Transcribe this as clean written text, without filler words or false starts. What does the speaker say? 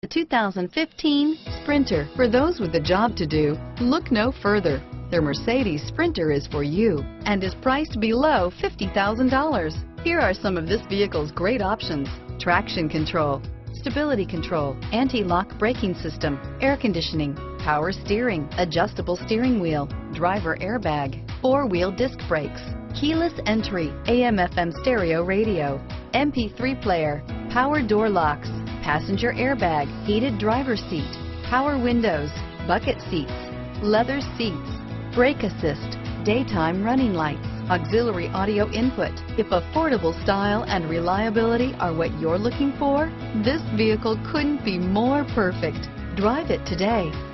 The 2015 Sprinter. For those with a job to do, look no further. The Mercedes Sprinter is for you and is priced below $50,000. Here are some of this vehicle's great options: traction control, stability control, anti-lock braking system, air conditioning, power steering, adjustable steering wheel, driver airbag, four-wheel disc brakes, keyless entry, AM/FM stereo radio, MP3 player, power door locks, passenger airbag, heated driver's seat, power windows, bucket seats, leather seats, brake assist, daytime running lights, auxiliary audio input. If affordable style and reliability are what you're looking for, this vehicle couldn't be more perfect. Drive it today.